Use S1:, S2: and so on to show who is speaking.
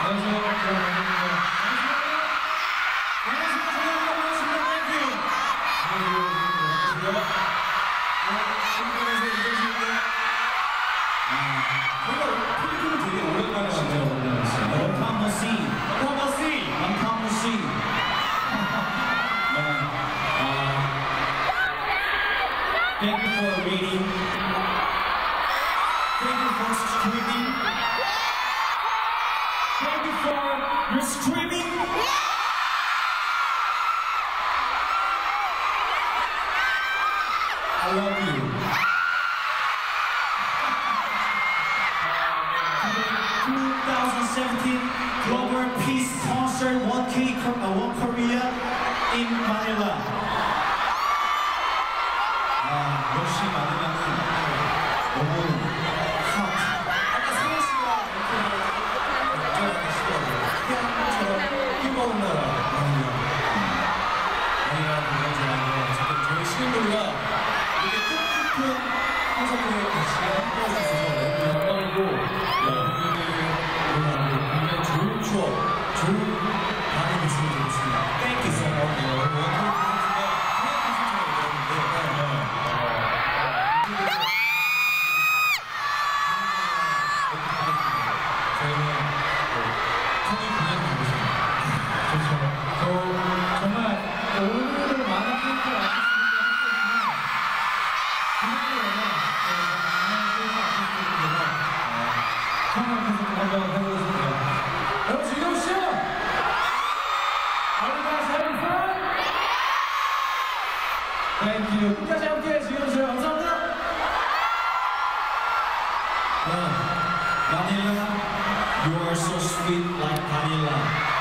S1: Thank you for reading. Thank you for screaming. Thank you for your screaming. I love you. 2017 Global Peace Concert 1K One Korea in Manila. 역시 마닐라는 너무 핫. 아까 성현 씨가 이렇게 연주하시더라고요. 태양처럼 뜨거운 나라 마닐라. 마닐라는 굉장히 좋아하는데 어쨌든 저희 시민들과 이렇게 뜻깊은 콘서트에 같이 함께할 수 있어서 너무 영광이고 여러분들이 굉장히 좋은 추억, 좋은 밤이 됐으면 좋겠습니다. Thank you so much. Thank you. 끝까지 함께 즐겨주세요. 감사합니다. Manila, you are so sweet like vanilla.